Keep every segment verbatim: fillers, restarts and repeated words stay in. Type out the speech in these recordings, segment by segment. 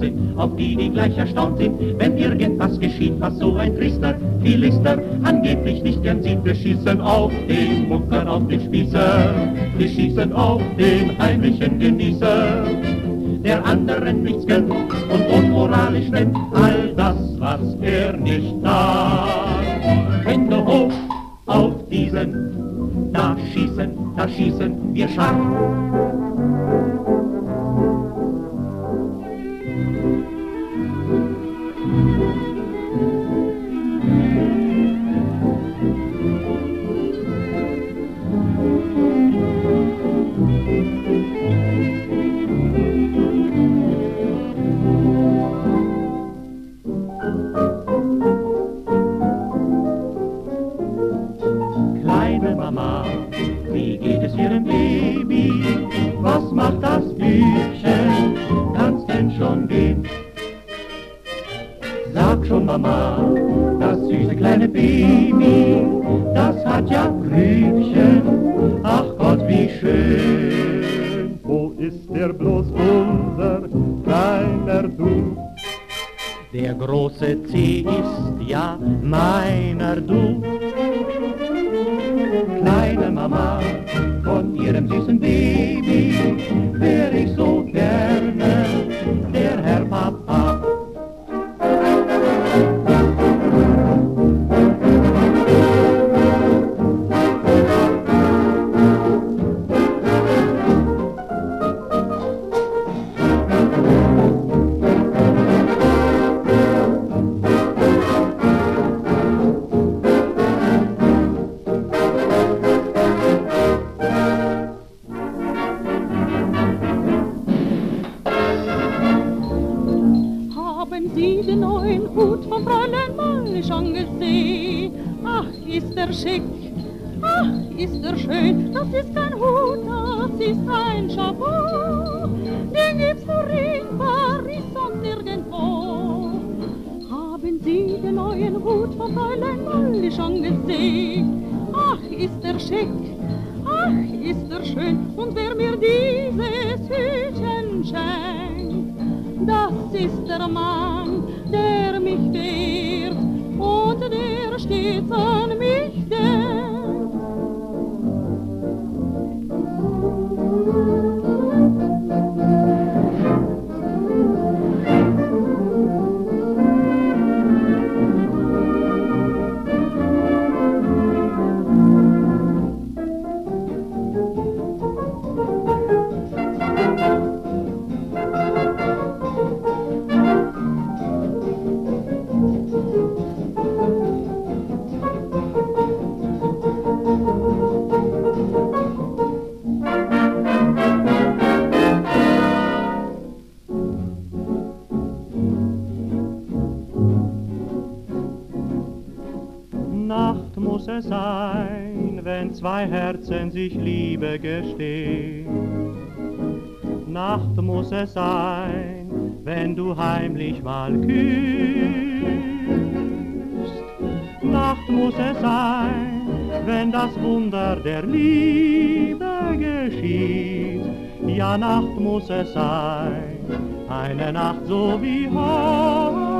sind, auf die die gleich erstaunt sind, wenn irgendwas geschieht, was so ein Trister, Philister angeblich nicht gern sieht. Wir schießen auf den Muckern, auf den Spießer, wir schießen auf den heimlichen Genießer, der anderen nichts gönnt und unmoralisch nennt, all das, was er nicht darf. Hände hoch auf diesen, da schießen, da schießen wir scharf. Mama, wie geht es Ihrem Baby? Was macht das Bübchen? Kann's denn schon gehen? Sag schon, Mama, das süße kleine Baby, das hat ja Grübchen. Ach Gott, wie schön. Wo ist der bloß unser kleiner Du? Der große C ist ja meiner Du. Kleine Mama, von ihrem süßen Baby wär ich so gerne der Herr Papa. Haben Sie den neuen Hut von Fräulein Molly schon gesehen? Ach, ist er schick, ach, ist er schön. Das ist kein Hut, das ist ein Chapeau. Den gibt's nur in Paris und nirgendwo. Haben Sie den neuen Hut von Fräulein Molly schon gesehen? Ach, ist er schick, ach, ist er schön. Und wer mir dieses Hütchen schenkt, das ist der Mann, der mich wehrt und der stets an mich denkt. Nacht muss es sein, wenn zwei Herzen sich Liebe gestehen. Nacht muss es sein, wenn du heimlich mal küsst. Nacht muss es sein, wenn das Wunder der Liebe geschieht. Ja, Nacht muss es sein, eine Nacht so wie heute.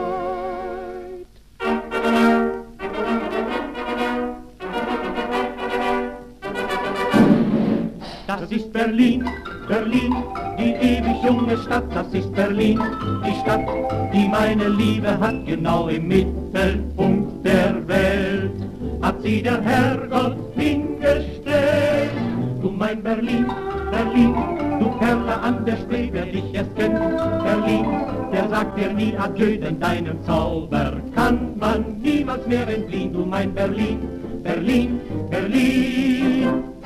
Das ist Berlin, Berlin, die ewig junge Stadt. Das ist Berlin, die Stadt, die meine Liebe hat. Genau im Mittelpunkt der Welt hat sie der Herrgott hingestellt. Du mein Berlin, Berlin, du Perle an der Spree, wer dich erst kennt, Berlin, der sagt dir nie Adieu, denn deinem Zauber kann man niemals mehr entfliehen. Du mein Berlin, Berlin, Berlin.